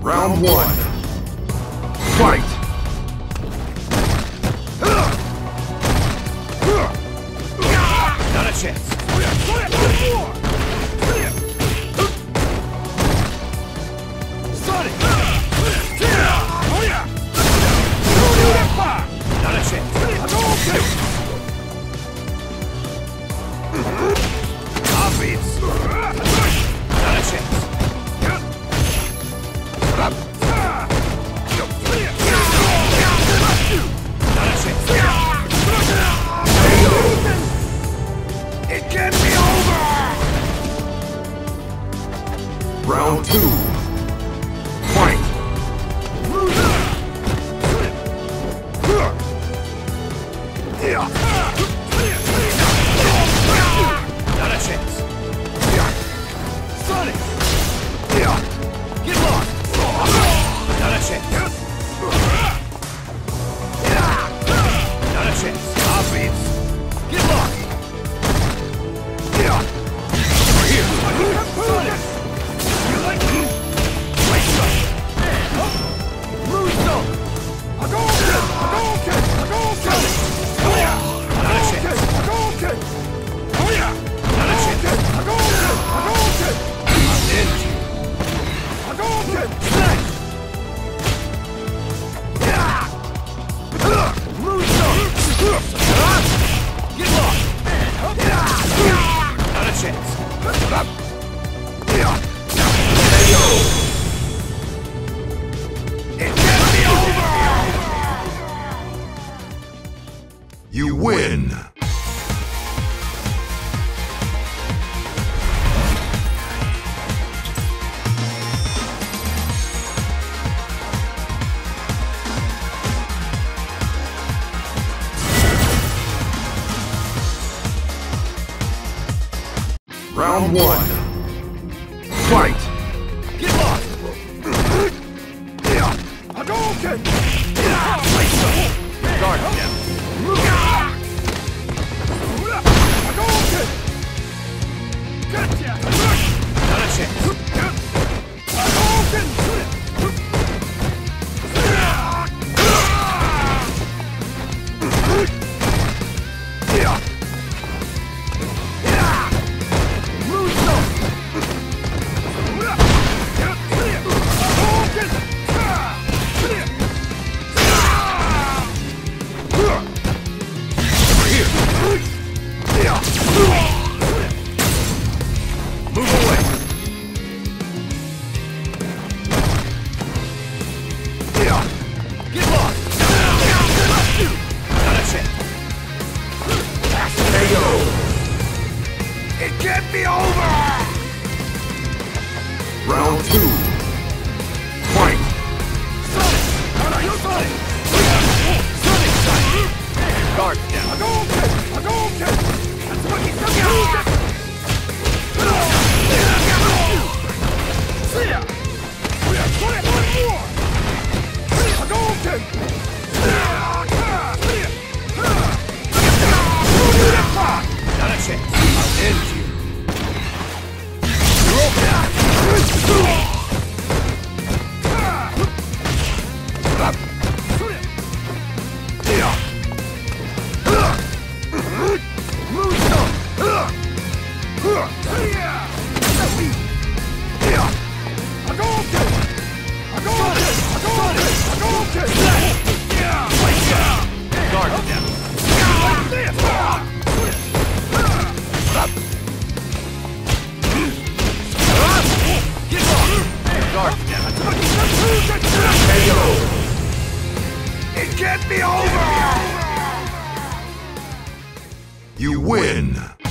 Round one. Fight! Not a chance. Sonic! Not a chance. Obvious. Not a chance. Not a chance. It can't be over! Round two. Fight! Not a chance. Sonic! Get lost! Not a chance. Not a chance. Obvious. Get lost! Here! Sonic! You like me? Wait, Sonic! Moonstone! Hadouken! Sonic! Not a chance. Not a chance. Energy. Smash! Get lost! Not a chance. It can't be over! You win! Round one. Fight! Get lost! Hadouken! Guard them! Hadouken! Gotcha! Not a chance! Hadouken! Move away! Get lost! Not a chance! KO! It can't be over! Round two. Fight! Sonic! Sonic! Sonic! Guard them! Hadouken! That's what he's done! Not a chance. I'll end you. It can't be over! You win!